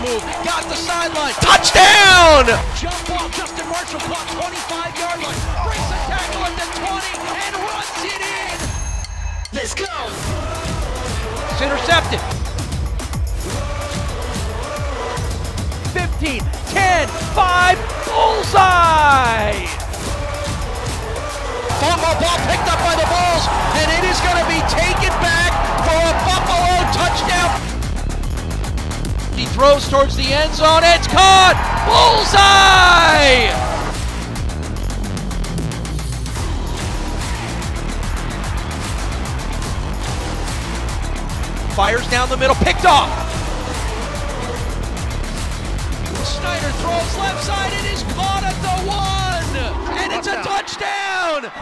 move, got the sideline. Touchdown! Jump ball, Justin Marshall caught 25-yard line, breaks a tackle at the 20 and runs it in. Let's go. It's intercepted. 15, 10, 5, bullseye! Fumble ball picked up by the Bulls, and it is going to be taken back for a Buffalo touchdown. He throws towards the end zone, it's caught! Bullseye! Fires down the middle, picked off! Snyder throws left side, it is caught at the 1, and it's a touchdown!